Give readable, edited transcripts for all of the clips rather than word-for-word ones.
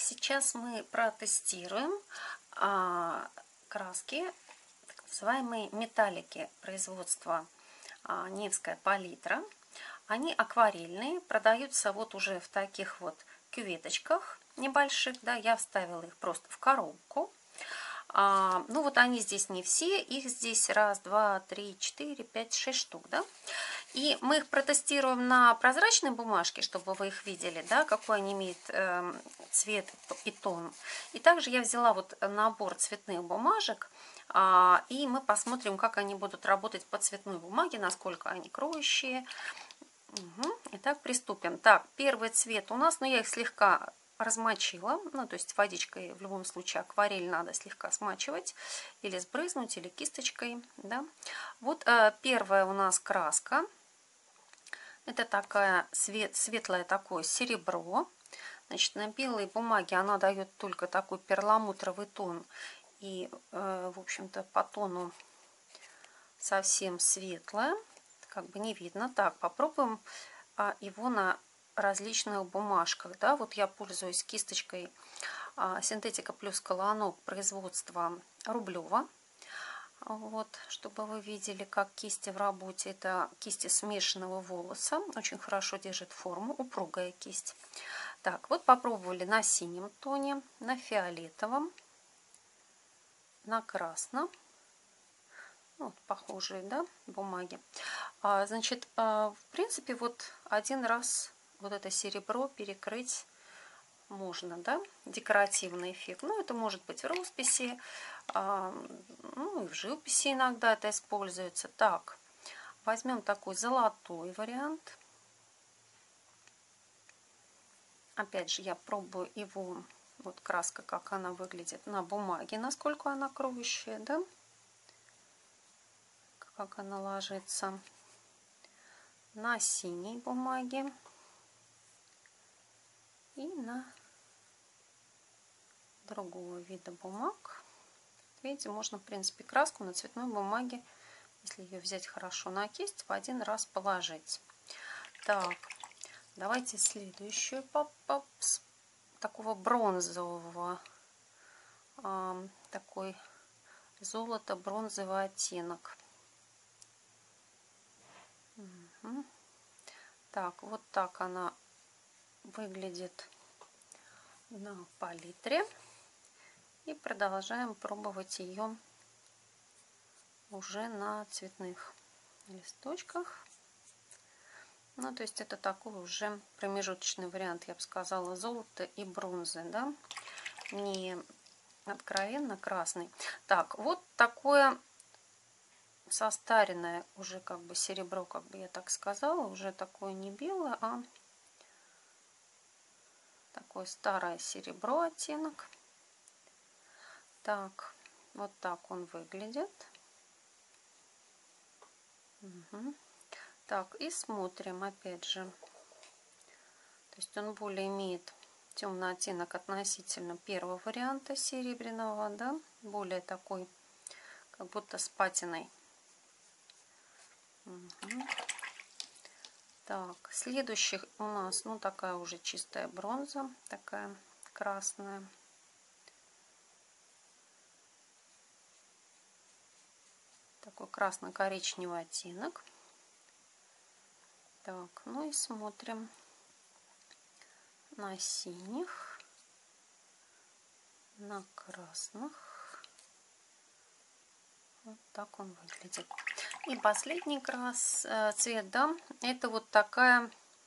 Сейчас мы протестируем краски, так называемые металлики производства Невская палитра. Они акварельные, продаются вот уже в таких вот кюветочках небольших, да, я вставила их просто в коробку. Ну вот они здесь не все, их здесь 1, 2, 3, 4, 5, 6 штук, да. И мы их протестируем на прозрачной бумажке, чтобы вы их видели, да, какой они имеют цвет и тон. И также я взяла вот набор цветных бумажек, и мы посмотрим, как они будут работать по цветной бумаге, насколько они кроющие. Итак, приступим. Так, первый цвет у нас, я их слегка размочила, то есть водичкой, в любом случае акварель надо слегка смачивать, или сбрызнуть, или кисточкой, да. Вот первая у нас краска, это такая светлое такое серебро, значит, на белой бумаге она дает только такой перламутровый тон, и, в общем-то, по тону совсем светлая, как бы не видно. Так, попробуем его на различных бумажках, да, вот я пользуюсь кисточкой Синтетика плюс Колонок производства Рублева, вот, чтобы вы видели, как кисти в работе. Это кисти смешанного волоса, очень хорошо держит форму, упругая кисть. Так, вот попробовали на синем тоне, на фиолетовом, на красном. Вот похожие, да, бумаги. Значит, в принципе, вот один раз вот это серебро перекрыть можно, да, декоративный эффект. Это может быть в росписи, и в живописи иногда это используется. Так, возьмем такой золотой вариант. Опять же, я пробую его, вот краска, как она выглядит на бумаге, насколько она кроющая, да, как она ложится на синей бумаге и на другого вида бумаг. Видите, можно, в принципе, краску на цветной бумаге, если ее взять хорошо на кисть, в один раз положить. Так, давайте следующую такого бронзового, такой золото-бронзовый оттенок. Так, вот так она выглядит на палитре. И продолжаем пробовать ее уже на цветных листочках. То есть это такой уже промежуточный вариант, я бы сказала, золота и бронзы, да, не откровенно красный. Так, вот такое состаренное уже как бы серебро, как бы я так сказала, уже такое не белое, а такое старое серебро оттенок. Так, вот так он выглядит. Так, и смотрим опять же. То есть он более имеет темный оттенок относительно первого варианта серебряного, да, более такой, как будто с патиной. Так, следующих у нас, такая уже чистая бронза, такая красная. Такой красно-коричневый оттенок. Так, и смотрим на синих, на красных. Вот так он выглядит. И последний цвет, да, это вот такая,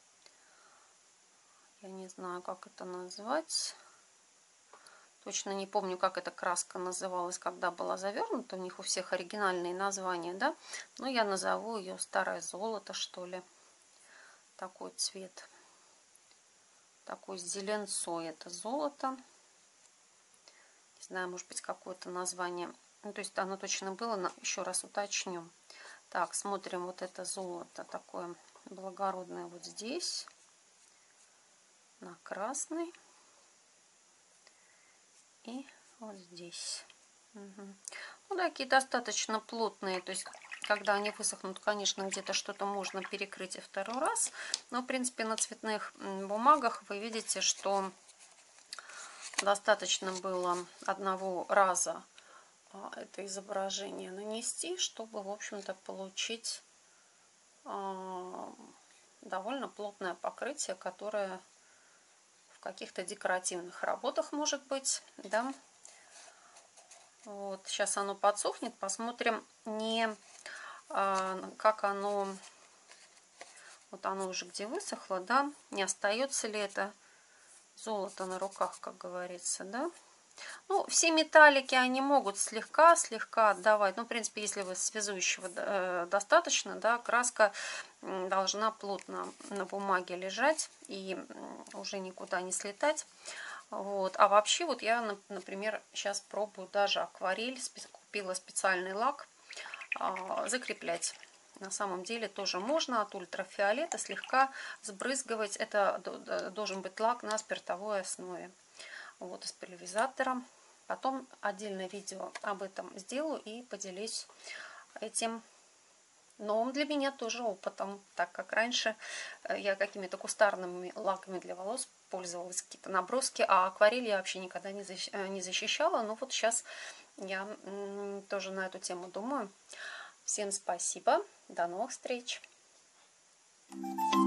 я не знаю, как это назвать. Точно не помню, как эта краска называлась, когда была завернута. У них у всех оригинальные названия, да. Но я назову ее старое золото, что ли. Такой цвет. Такой с зеленцой. Это золото. Не знаю, может быть, какое-то название. То есть оно точно было, но еще раз уточню. Так, смотрим вот это золото. Такое благородное вот здесь. На красный. И вот здесь. Такие достаточно плотные. То есть, когда они высохнут, конечно, где-то что-то можно перекрыть и второй раз. Но, в принципе, на цветных бумагах вы видите, что Достаточно было одного раза это изображение нанести, чтобы, в общем-то, получить довольно плотное покрытие, которое в каких-то декоративных работах может быть, да. Вот, сейчас оно подсохнет, посмотрим, как оно, вот оно уже где высохло, да, не остается ли это золото на руках, как говорится, да. Ну, все металлики, они могут слегка отдавать. Ну, в принципе, если вы связующего достаточно, да, краска должна плотно на бумаге лежать и уже никуда не слетать. Вот. А вообще, вот я, например, сейчас пробую даже акварель, купила специальный лак, закреплять. На самом деле тоже можно от ультрафиолета слегка сбрызгивать. Это должен быть лак на спиртовой основе. Вот из пульверизатора. Потом отдельное видео об этом сделаю и поделюсь этим новым для меня тоже опытом, так как раньше я какими-то кустарными лаками для волос пользовалась, какие-то наброски, а акварель я вообще никогда не защищала. Но вот сейчас я тоже на эту тему думаю. Всем спасибо, до новых встреч!